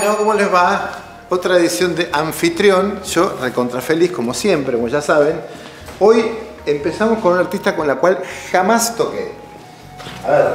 año, ¿cómo les va? Otra edición de Anfitrión, yo recontra feliz como siempre, como ya saben. Hoy empezamos con una artista con la cual jamás toqué. A ver,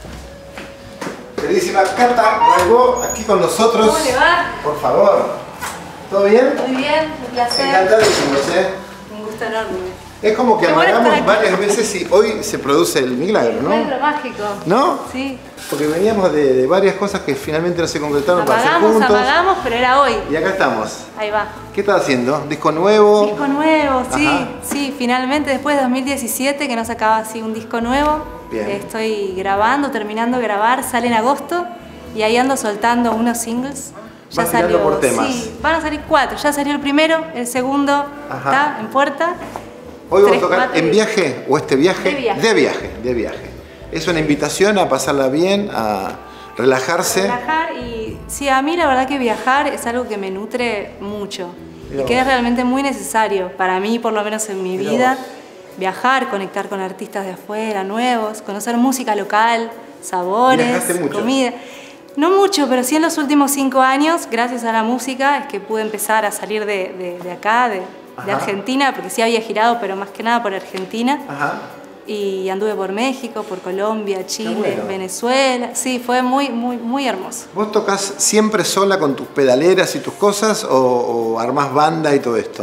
queridísima Cata Raibó, aquí con nosotros. ¿Cómo le va? Por favor. ¿Todo bien? Muy bien, un placer. Encantadísimos, Un gusto enorme. Es como que Qué bueno amagamos estar aquí. varias veces y hoy se produce el milagro, ¿no? Encuentro mágico. ¿No? Sí. Porque veníamos de varias cosas que finalmente no se concretaron para hacer juntos. Amagamos, pero era hoy. Y acá estamos. Ahí va. ¿Qué estás haciendo? ¿Disco nuevo? Disco nuevo, sí. Ajá. Sí, finalmente después de 2017 que no sacaba así un disco nuevo. Bien. Estoy grabando, terminando de grabar, sale en agosto y ahí ando soltando unos singles. Ya Vas tirando salió, por temas. sí, van a salir 4. Ya salió el primero, el segundo Ajá. está en puerta. ¿Hoy vamos a 3, tocar 4 en viaje o este viaje? De viaje. De viaje. Es una invitación a pasarla bien, a relajarse. Viajar y sí, a mí la verdad que viajar es algo que me nutre mucho Mirá y que vos. es realmente muy necesario para mí, por lo menos en mi Mirá vida. vos. Viajar, conectar con artistas de afuera, nuevos, conocer música local, sabores, ¿Viajaste mucho? comida. No mucho, pero sí en los últimos 5 años, gracias a la música, es que pude empezar a salir de acá, de Ajá. Argentina, porque sí había girado, pero más que nada por Argentina. Ajá. Y anduve por México, por Colombia, Chile, bueno. Venezuela. Sí, fue muy hermoso. ¿Vos tocas siempre sola con tus pedaleras y tus cosas o armás banda y todo esto?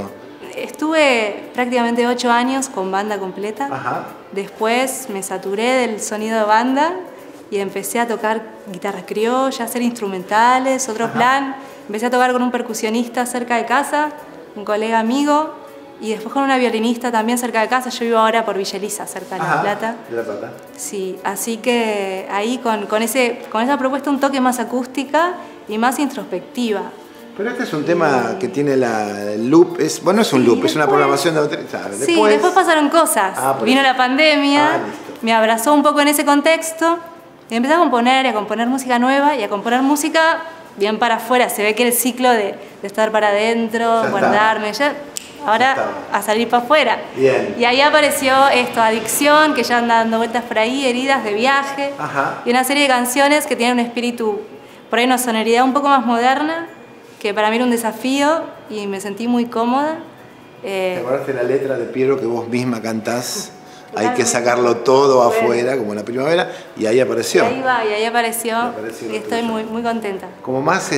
Estuve prácticamente 8 años con banda completa. Ajá. Después me saturé del sonido de banda y empecé a tocar guitarra criolla, hacer instrumentales, otro Ajá. plan. Empecé a tocar con un percusionista cerca de casa, un colega amigo, y después con una violinista también cerca de casa. Yo vivo ahora por Villa Elisa, cerca de La Ajá. Plata. De La Plata. Sí, así que ahí con esa propuesta un toque más acústica y más introspectiva. Pero este es un tema que tiene el loop, bueno, no es un Sí, loop, es una después- programación de batería. ¿Sabes? Sí, después pasaron cosas. Ah, por Vino eso. la pandemia, Ah, listo. me abrazó un poco en ese contexto y empecé a componer música nueva y a componer música bien para afuera. Se ve que el ciclo de estar para adentro, Ya guardarme, ahora estaba. a salir para afuera. Bien. Y ahí apareció esto, Adicción, que ya anda dando vueltas por ahí, Heridas de Viaje, Ajá. y una serie de canciones que tienen un espíritu, por ahí una sonoridad un poco más moderna, que para mí era un desafío y me sentí muy cómoda. ¿Te acuerdas de la letra de Piero que vos misma cantás? Hay que Totalmente. sacarlo todo Bueno. afuera, como en la primavera, y ahí apareció. Y ahí va, y ahí apareció, apareció y lo estoy tuyo. muy contenta. Como más,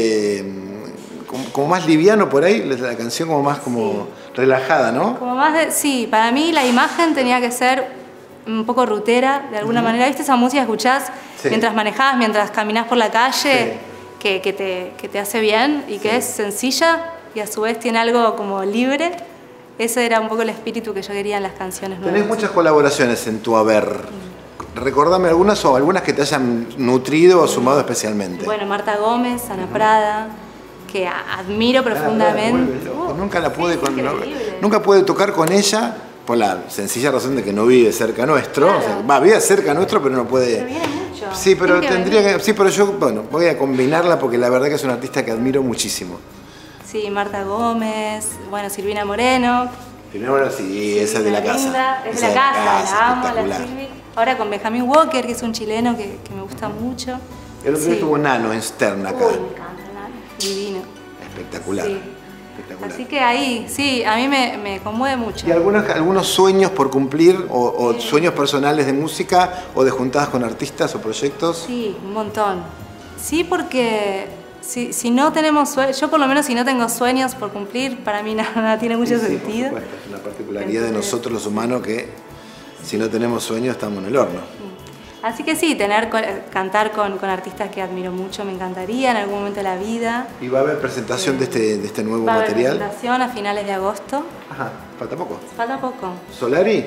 como más liviano por ahí, la canción como más como relajada, ¿no? Como más sí, para mí la imagen tenía que ser un poco rutera, de alguna manera. ¿Viste esa música que escuchás Sí. mientras manejás, mientras caminás por la calle, Sí. que te hace bien y que es sencilla y a su vez tiene algo como libre? Ese era un poco el espíritu que yo quería en las canciones nuevas. Tenés muchas colaboraciones en tu haber. Recordame algunas o algunas que te hayan nutrido o sumado especialmente. Bueno, Marta Gómez, Ana Prada, que admiro profundamente. Nunca la pude, increíble. nunca pude tocar con ella por la sencilla razón de que no vive cerca nuestro. Claro. O sea, vive cerca nuestro, pero no puede. Pero viene mucho. Sí, pero Tiene tendría venir. que. Sí, pero yo, bueno, voy a combinarla porque la verdad que es una artista que admiro muchísimo. Sí, Marta Gómez, bueno, Silvina Moreno. Primero, sí, esa es de la Silvina casa. linda, es Esa de la casa, la amo, la espectacular. Silvi. Ahora con Benjamín Walker, que es un chileno que me gusta mucho. El otro día Sí. estuvo Nano en Stern acá. Uy, me encanta, Nano. Divino. Espectacular. Sí. Espectacular. Así que ahí, sí, a mí me conmueve mucho. ¿Y algunos sueños por cumplir o sueños personales de música o de juntadas con artistas o proyectos? Sí, un montón. Sí, porque si no tenemos sueños, yo por lo menos si no tengo sueños por cumplir, para mí nada tiene mucho Sí, sentido. por supuesto, es una particularidad de Entonces- nosotros los humanos que si no tenemos sueños estamos en el horno. Así que sí, cantar con artistas que admiro mucho me encantaría en algún momento de la vida. ¿Y va a haber presentación de este nuevo Va a haber material? presentación a finales de agosto. Ajá, falta poco. Falta poco. ¿Solari?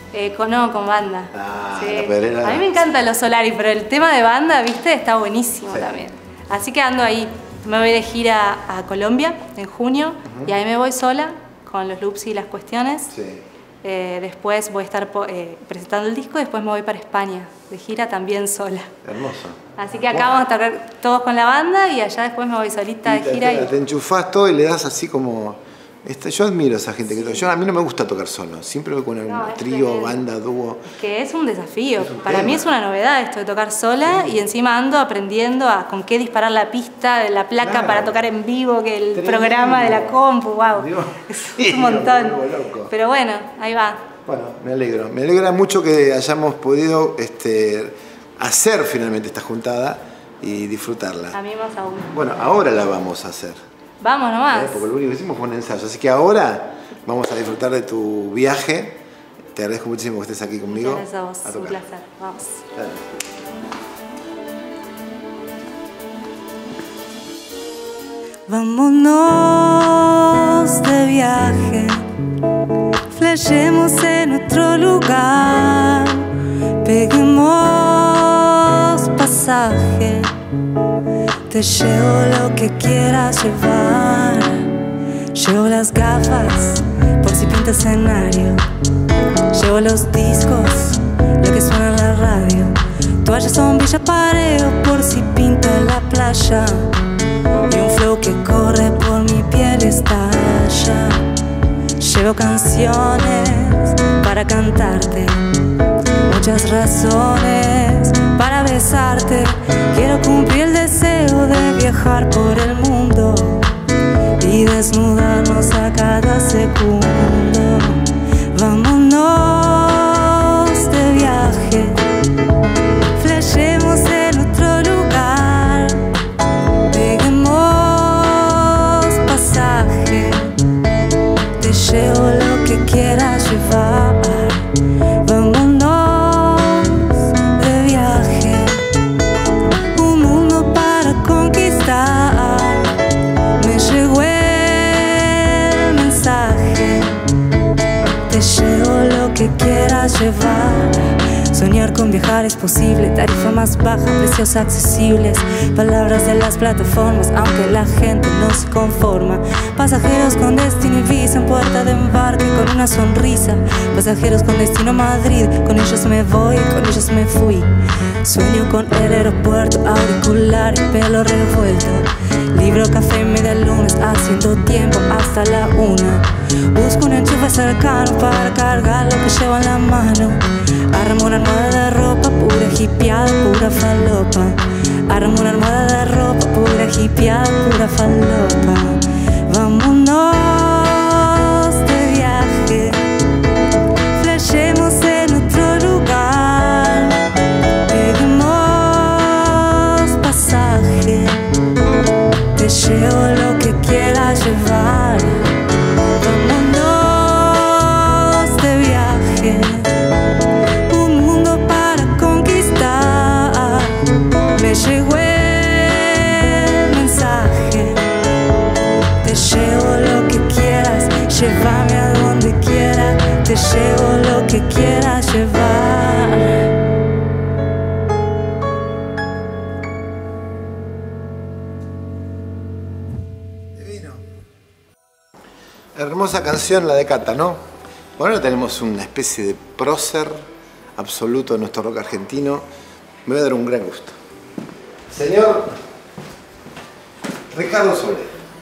Con banda. Ah, la pedrera. A mí me encantan los Solari, pero el tema de banda, viste, está buenísimo Sí. también. Así que ando ahí. Me voy de gira a Colombia en junio y ahí me voy sola con los loops y las cuestiones. Sí. Después voy a estar presentando el disco y después me voy para España de gira también sola. Hermoso. Así que acá vamos a tocar todos con la banda y allá después me voy solita de gira. Te enchufás todo y le das así como Yo admiro a esa gente que toca. A mí no me gusta tocar solo, siempre voy con un trío, banda, dúo. Es que es un desafío. Para mí es una novedad esto de tocar sola y encima ando aprendiendo a con qué disparar la pista de la placa para tocar en vivo, que el programa de la compu, wow. Es un montón. Pero bueno, ahí va. Bueno, me alegro. Me alegra mucho que hayamos podido hacer finalmente esta juntada y disfrutarla. A mí más aún. Bueno, ahora la vamos a hacer. Vamos nomás. Porque lo único que hicimos fue un ensayo. Así que ahora vamos a disfrutar de tu viaje. Te agradezco muchísimo que estés aquí conmigo. Muchas gracias a vos. Un placer. Vamos. Dale. Vámonos de viaje, flashemos en otro lugar, peguemos pasaje. Te llevo lo que quieras llevar. Llevo las gafas por si pinta escenario. Llevo los discos, lo que suena en la radio. Toallas, sombrillas, pareo por si pinta la playa. Y un flow que corre por mi piel estalla. Llevo canciones para cantarte, muchas razones para besarte. Quiero cumplir el deseo de viajar por el mundo y desnudarnos a cada segundo. Vámonos de viaje, flashemos en otro lugar, peguemos pasaje. Te llevo lo que quieras llevar. Te llevo lo que quieras llevar. Soñar con viajar es posible. Tarifa más baja, precios accesibles. Palabras de las plataformas, aunque la gente no se conforma. Pasajeros con destino Ibiza en puerta de embarque con una sonrisa. Pasajeros con destino Madrid, con ellos me voy, con ellos me fui. Sueño con el aeropuerto, auricular y pelo revuelto. Libro, café, media lunes, haciendo tiempo hasta la 1. Busco un enchufe cercano para cargar lo que llevo en la mano. Armo una almohada de ropa, pura hippieada, pura falopa. Armo una almohada de ropa, pura hippieada, pura falopa. Vámonos de viaje, flashemos en otro lugar, peguemos pasaje. Te llevo lo que quieras llevar. Vámonos de viaje, un mundo para conquistar. Me llegó el mensaje. Te llevo lo que quieras, llévame a donde quieras. Te llevo lo que quieras llevar. Hermosa canción la de Cata, ¿no? Bueno, ahora tenemos una especie de prócer absoluto de nuestro rock argentino. Me va a dar un gran gusto. Señor Ricardo Soler.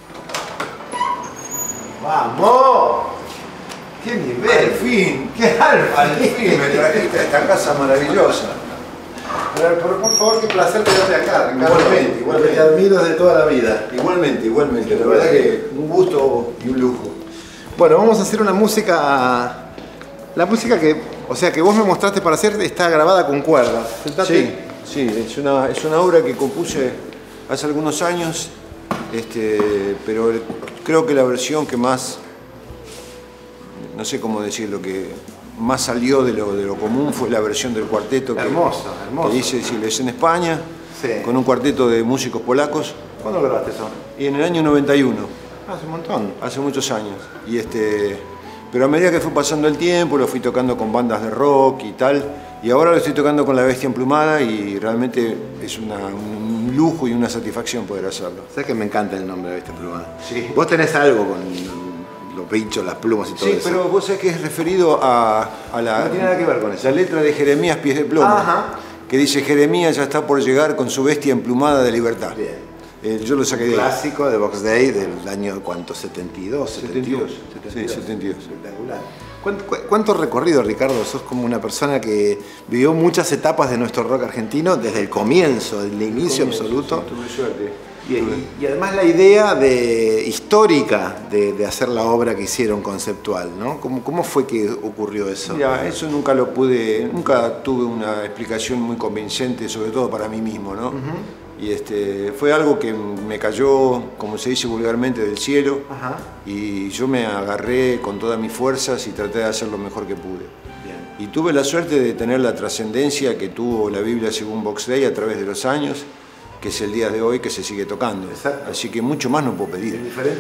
¡Vamos! ¡Qué nivel! ¡Al fin! ¡Qué alfa! ¡Al fin me trajiste a esta casa maravillosa! Pero por favor, qué placer tenerte acá, Ricardo. Igualmente, igualmente. Te admiro desde toda la vida. Igualmente, igualmente. La verdad que un gusto y un lujo. Bueno, vamos a hacer una música... La música que, o sea, que vos me mostraste para hacer está grabada con cuerdas. Sentate. Sí, es una obra que compuse hace algunos años, pero creo que la versión que más, no sé cómo decirlo, que más salió de lo común fue la versión del cuarteto Hermoso, hermoso. que hice en España, Sí. con un cuarteto de músicos polacos, ¿Cuándo grabaste eso? y en el año 91. Hace un montón. Hace muchos años. Pero a medida que fue pasando el tiempo, lo fui tocando con bandas de rock y tal. Y ahora lo estoy tocando con La Bestia Emplumada y realmente es un lujo y una satisfacción poder hacerlo. Sabes que me encanta el nombre de Bestia Emplumada. Sí. Vos tenés algo con los pinchos, las plumas y todo Sí, eso. pero vos sabés que es referido a la... No tiene nada que ver con eso. La letra de Jeremías Pies de Plomo. Ajá. Que dice: Jeremías ya está por llegar con su bestia emplumada de libertad. Bien. Yo lo saqué de ahí. Clásico de Box Day del año, ¿cuánto? 72, 72. Sí, 72. Espectacular. ¿Cuánto recorrido, Ricardo? Sos como una persona que vivió muchas etapas de nuestro rock argentino desde el comienzo, del inicio absoluto. Sí, tuve suerte. Y además la idea histórica de hacer la obra que hicieron conceptual, ¿no? ¿Cómo fue que ocurrió eso? Mira, eso nunca tuve una explicación muy convincente, sobre todo para mí mismo, ¿no? Y fue algo que me cayó, como se dice vulgarmente, del cielo. Ajá. Y yo me agarré con todas mis fuerzas y traté de hacer lo mejor que pude. Bien. Y tuve la suerte de tener la trascendencia que tuvo la Biblia según Box Day a través de los años, que es el día de hoy que se sigue tocando. Exacto. Así que mucho más no puedo pedir.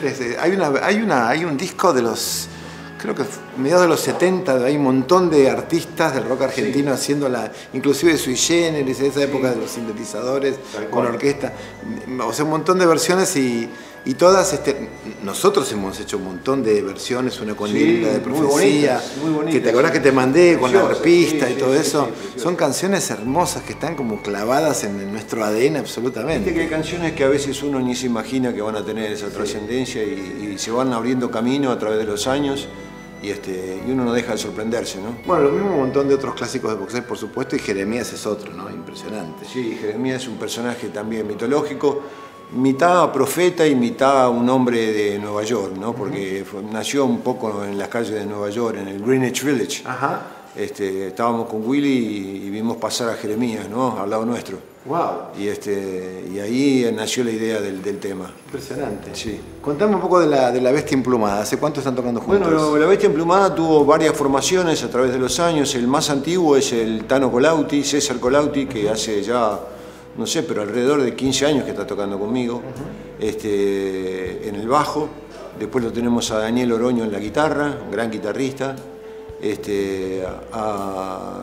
Hay un disco de los, creo que mediados de los 70, hay un montón de artistas del rock argentino haciéndola, inclusive Sui Generis, esa época de los sintetizadores con orquesta, o sea, un montón de versiones y todas, nosotros hemos hecho un montón de versiones, una con lírica de profecía, muy bonitas, que te acordás que te mandé con la arpista y todo eso. Son canciones hermosas que están como clavadas en nuestro ADN absolutamente. Viste que hay canciones que a veces uno ni se imagina que van a tener esa trascendencia y se van abriendo camino a través de los años. Y uno no deja de sorprenderse, ¿no? Bueno, lo mismo un montón de otros clásicos de boxeo, por supuesto, y Jeremías es otro, ¿no? Impresionante. Sí, Jeremías es un personaje también mitológico, mitad profeta y mitad un hombre de Nueva York, ¿no? Porque nació un poco en las calles de Nueva York, en el Greenwich Village. Ajá. Estábamos con Willy y vimos pasar a Jeremías, ¿no? Al lado nuestro. Wow. Y ahí nació la idea del tema. Impresionante. Sí. Contame un poco de la Bestia Emplumada. ¿Hace cuánto están tocando juntos? Bueno, la Bestia Emplumada tuvo varias formaciones a través de los años. El más antiguo es el Tano Colauti, César Colauti, que hace ya, no sé, pero alrededor de 15 años que está tocando conmigo, en el bajo. Después lo tenemos a Daniel Oroño en la guitarra, un gran guitarrista. A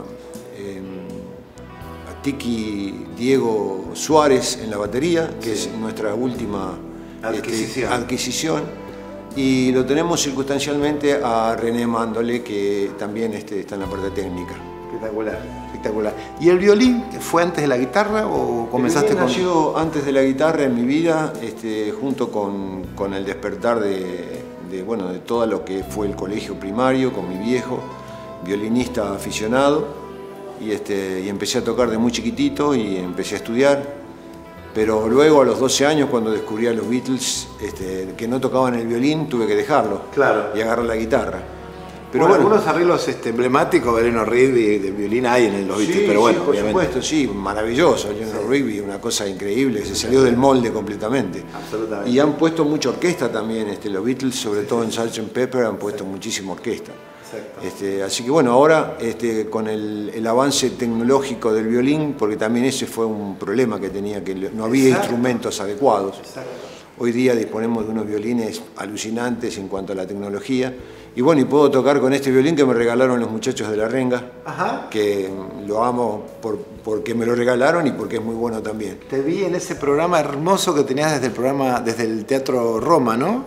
Tiki Diego Suárez en la batería, que es nuestra última adquisición. Y lo tenemos circunstancialmente a René Mándole, que también está en la parte técnica. Espectacular, espectacular. ¿Y el violín fue antes de la guitarra o comenzaste con...? Nació antes de la guitarra en mi vida, junto con el despertar de todo lo que fue el colegio primario, con mi viejo, violinista aficionado, y empecé a tocar de muy chiquitito y empecé a estudiar, pero luego a los 12 años, cuando descubrí a los Beatles, que no tocaban el violín, tuve que dejarlo y agarrar la guitarra. Pero bueno, algunos arreglos emblemáticos de Eleanor Rigby de violín hay en los Beatles, pero bueno, sí, por supuesto, sí, maravilloso. Eleanor Rigby, una cosa increíble, se salió del molde completamente. Absolutamente. Y han puesto mucha orquesta también, los Beatles, sobre todo en Sgt. Pepper, han puesto muchísima orquesta. Así que bueno, ahora con el avance tecnológico del violín, porque también ese fue un problema que tenía, que no había instrumentos adecuados. Hoy día disponemos de unos violines alucinantes en cuanto a la tecnología. Y bueno, y puedo tocar con este violín que me regalaron los muchachos de La Renga, que lo amo porque me lo regalaron y porque es muy bueno también. Te vi en ese programa hermoso que tenías desde el Teatro Roma, ¿no?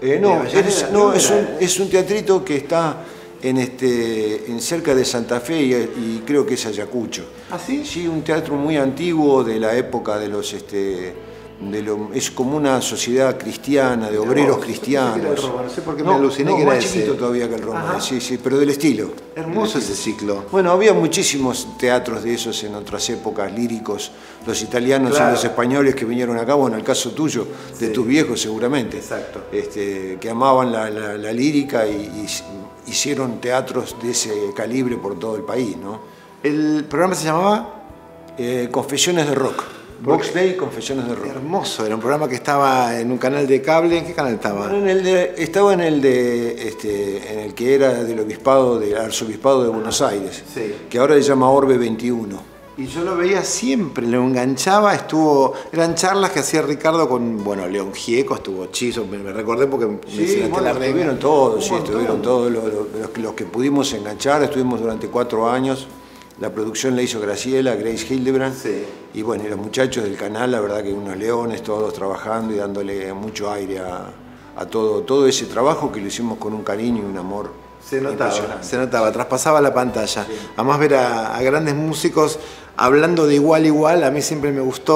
Es un teatrito que está en cerca de Santa Fe y creo que es Ayacucho. ¿Ah, sí? Sí, un teatro muy antiguo de la época de los... es como una sociedad cristiana, de obreros cristianos. No sé por qué me aluciné que era más chiquito todavía que el Roma, sí, pero del estilo. Hermoso ese ciclo. Bueno, había muchísimos teatros de esos en otras épocas, líricos, los italianos y los españoles que vinieron acá, bueno, el caso tuyo, de tus viejos seguramente. Exacto. Que amaban la lírica y hicieron teatros de ese calibre por todo el país, ¿no? ¿El programa se llamaba? Confesiones de Rock. Box Day, Confesiones de Rock. Hermoso, era un programa que estaba en un canal de cable. ¿En qué canal estaba? Estaba en el que era del arzobispado de Buenos Aires, que ahora se llama Orbe 21. Y yo lo veía siempre, lo enganchaba, eran charlas que hacía Ricardo con, León Gieco, estuvo Chizo, me recordé porque me mencionaste La Renga. Estuvieron todos los que pudimos enganchar, estuvimos durante 4 años. La producción la hizo Graciela, Grace Hildebrand. Y bueno, y los muchachos del canal, la verdad que unos leones, todos trabajando y dándole mucho aire a todo ese trabajo que lo hicimos con un cariño y un amor. Se notaba, traspasaba la pantalla. Además ver a grandes músicos hablando de igual a igual, a mí siempre me gustó.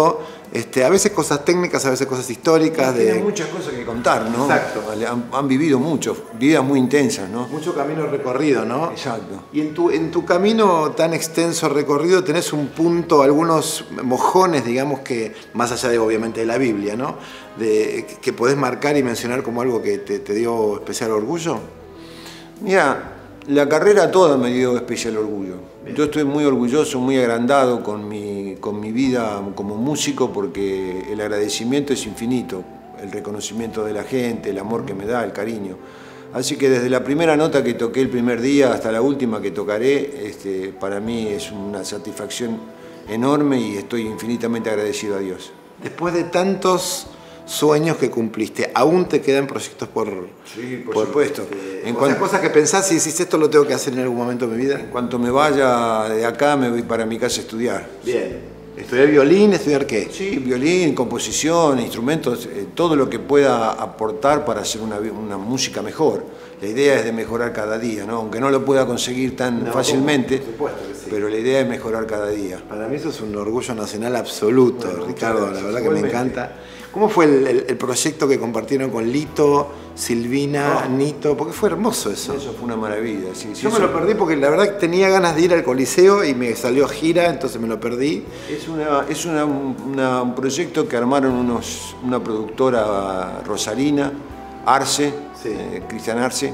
A veces cosas técnicas, a veces cosas históricas. Tienen muchas cosas que contar, ¿no? Exacto. Han vivido mucho, vidas muy intensas, ¿no? Mucho camino recorrido, ¿no? Exacto. Y en tu camino tan extenso recorrido tenés un punto, algunos mojones, digamos, que más allá de obviamente de la Biblia, ¿no? Que podés marcar y mencionar como algo que te dio especial orgullo. Mira, la carrera toda me dio especial orgullo. Bien. Yo estoy muy orgulloso, muy agrandado con mi vida como músico, porque el agradecimiento es infinito, el reconocimiento de la gente, el amor que me da, el cariño. Así que desde la primera nota que toqué el primer día hasta la última que tocaré, para mí es una satisfacción enorme y estoy infinitamente agradecido a Dios. Después de tantos sueños que cumpliste, ¿aún te quedan proyectos por...? Sí, por supuesto. Cosas que pensás y decís, esto lo tengo que hacer en algún momento de mi vida. En cuanto me vaya de acá, me voy para mi casa a estudiar. Bien. ¿Estudiar violín? ¿Estudiar qué? Sí, violín, composición, instrumentos, todo lo que pueda aportar para hacer una música mejor. La idea es de mejorar cada día, ¿no? Aunque no lo pueda conseguir tan fácilmente, por supuesto que sí. Pero la idea es mejorar cada día. Para mí eso es un orgullo nacional absoluto, bueno, Ricardo, la verdad que me encanta. ¿Cómo fue el proyecto que compartieron con Lito, Silvina, Nito? Porque fue hermoso eso. Eso fue una maravilla, sí. Yo me lo perdí porque la verdad tenía ganas de ir al Coliseo y me salió gira, entonces me lo perdí. Es un proyecto que armaron una productora rosarina, Arce, sí. Cristian Arce,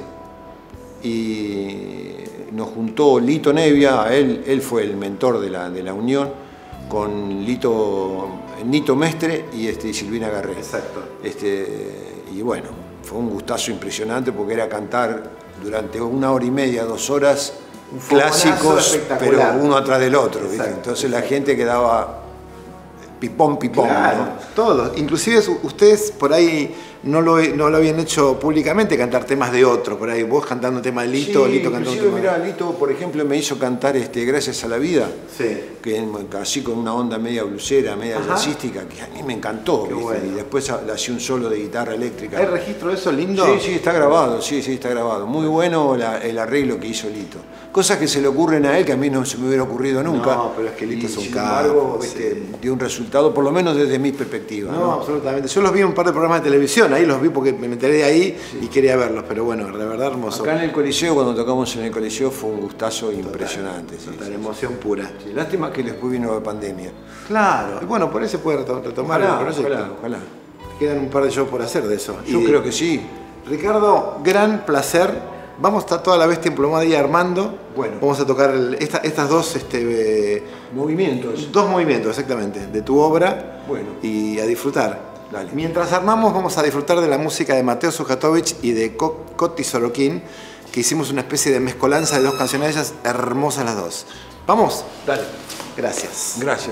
y nos juntó Lito Nevia, él fue el mentor de la unión, con Nito Mestre y Silvina Garré. Exacto. Y bueno, fue un gustazo impresionante porque era cantar durante 1 hora y media, 2 horas, clásicos, pero uno atrás del otro. Exacto, entonces la gente quedaba pipón, claro, ¿no? Todos, inclusive ustedes por ahí no lo habían hecho públicamente, cantar temas de otro, por ahí vos cantando un tema de Lito, sí, Lito cantando un tema. Mirá, Lito, por ejemplo, me hizo cantar Gracias a la vida, sí. Que así con una onda media blusera, media jazzística, que a mí me encantó. Bueno. Y después le hacía un solo de guitarra eléctrica. ¿Hay registro de eso lindo? Sí, está grabado, sí, está grabado. Muy bueno el arreglo que hizo Lito. Cosas que se le ocurren a él que a mí no se me hubiera ocurrido nunca. No, pero es que Lito es un capo. Sin embargo, dio un resultado, por lo menos desde mi perspectiva. No, absolutamente. Yo los vi en un par de programas de televisión, ahí los vi porque me enteré de ahí y quería verlos, pero bueno, la verdad hermoso. Acá en el Coliseo, cuando tocamos en el Coliseo, fue un gustazo impresionante. Total, emoción pura. Sí, lástima que después vino la pandemia. Claro, y bueno, por ahí se puede retomar el proyecto. Ojalá. Quedan un par de shows por hacer de eso. Yo creo que sí. Ricardo, gran placer. Vamos a estar toda la bestia emplomada ahí armando. Bueno. Vamos a tocar estas dos movimientos. 2 movimientos, exactamente, de tu obra. Bueno. Y a disfrutar. Dale. Mientras armamos, vamos a disfrutar de la música de Mateo Sujatovich y de Coti Sorokin, que hicimos una especie de mezcolanza de 2 canciones de ellas, hermosas las 2. ¿Vamos? Dale. Gracias. Gracias.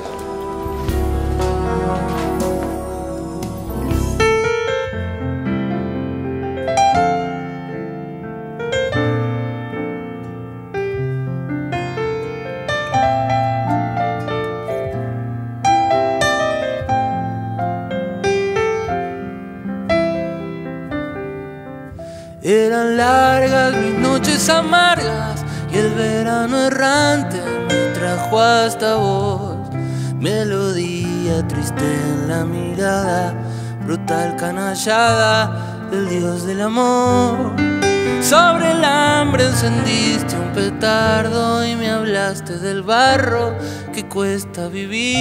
Eran largas mis noches amargas y el verano errante me trajo hasta vos. Melodía triste en la mirada, brutal canallada del Dios del amor. Sobre el hambre encendiste un petardo y me hablaste del barro que cuesta vivir.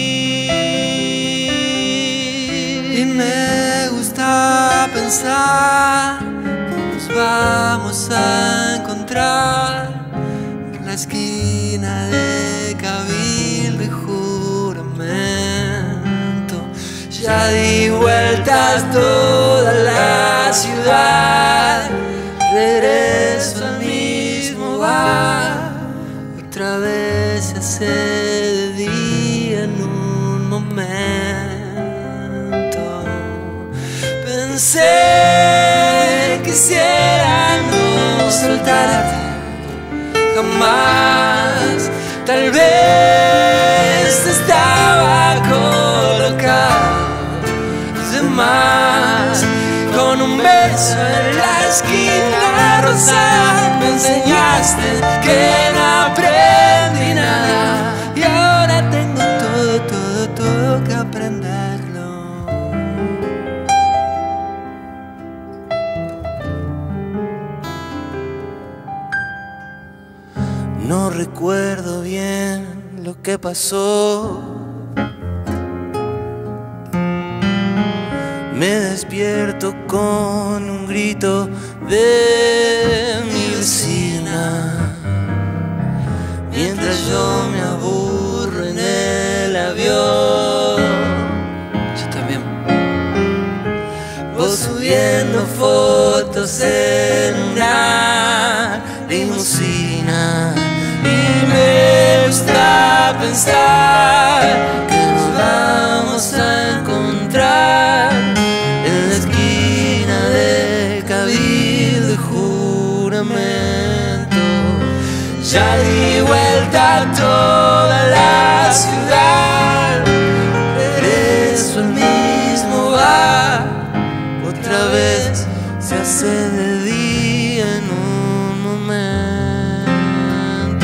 Y me gusta pensar que nos vamos a encontrar en la esquina de Cabildo y Juramento. Ya di vueltas toda la ciudad, regreso al mismo bar, otra vez se hace de día en un momento. Pensé, quisiera no soltarte jamás, tal vez te estaba colocado de más. Con un beso en la esquina rosada me enseñaste que no aprendí nada y ahora tengo todo que aprender. No recuerdo bien lo que pasó. Me despierto con un grito de mi vecina, mientras yo me aburro en el avión. Yo también. Vos subiendo fotos en una limusina, y me gusta pensar que nos vamos a encontrar en la esquina de Cabildo y Juramento. Ya di vuelta a toda la ciudad, regreso al mismo bar, otra vez se hace de día en un momento.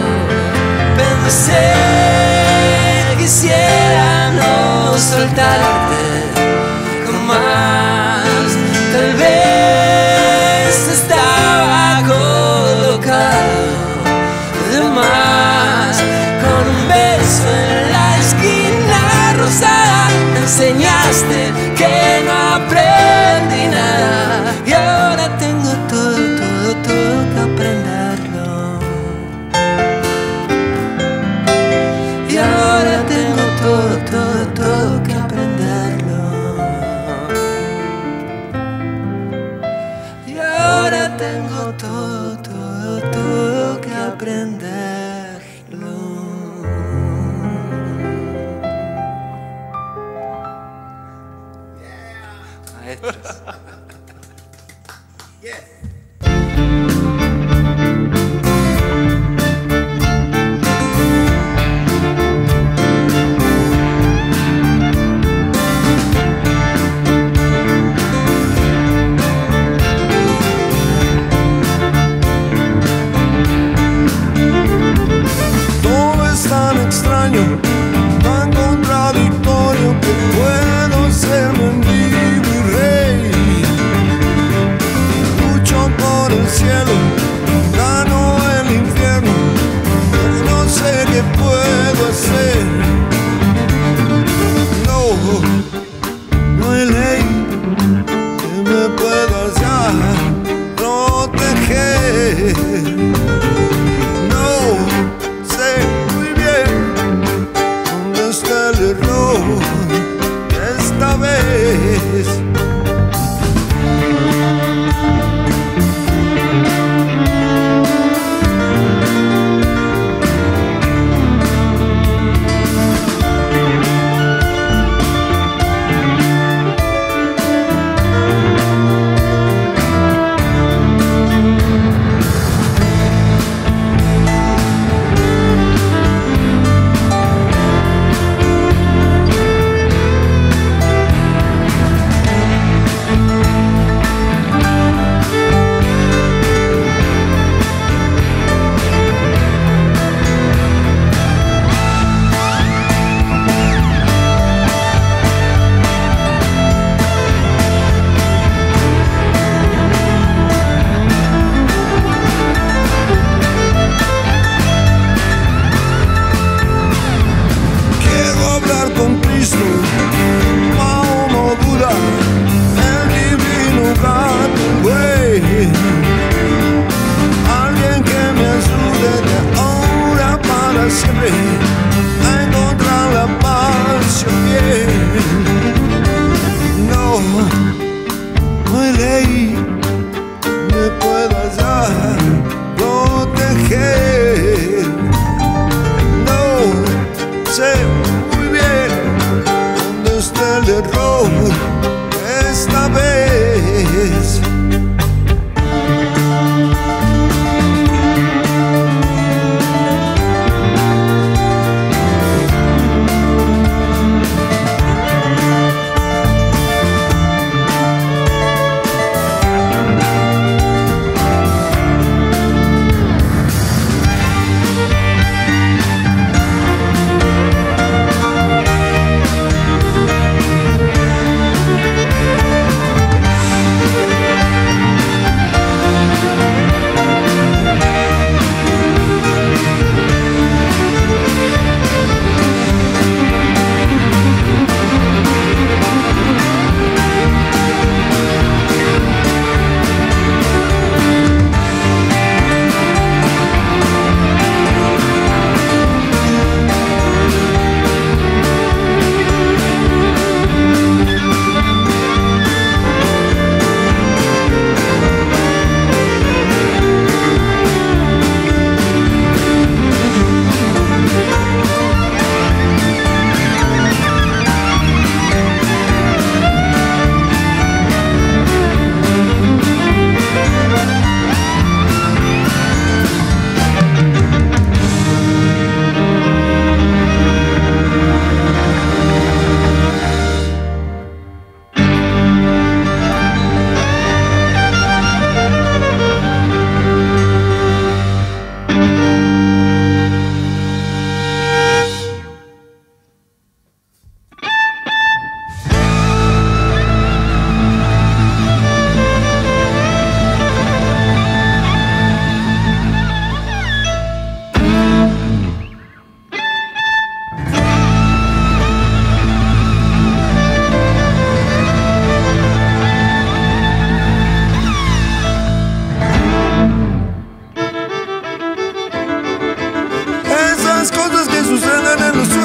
Pensé que quisiera no soltarte jamás, tal vez estaba colocado de más. Con un beso en la esquina rosada me enseñaste que no aprendí nada, y ahora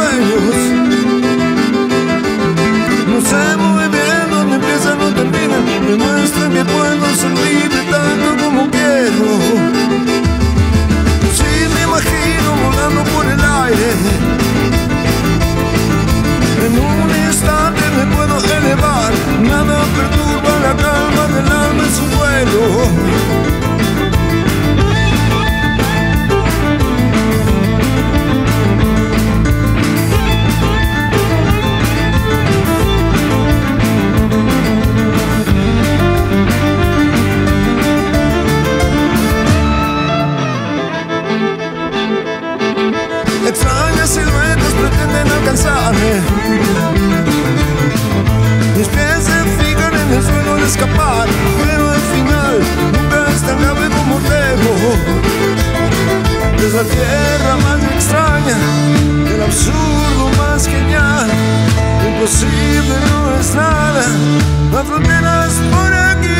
sueños. No sé muy bien dónde empiezan o terminan, me muestran que puedo ser libre tanto como quiero. Sí, me imagino volando por el aire. En un instante me puedo elevar, nada perturba la calma del alma en su vuelo. Extrañas siluetas pretenden alcanzarme. Mis pies se fijan en el suelo al escapar, pero al final nunca es tan grave como temo. Es la tierra más extraña, el absurdo más genial. Lo imposible no es nada, las fronteras por aquí.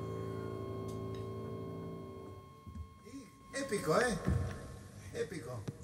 Épico, ¿eh? Épico.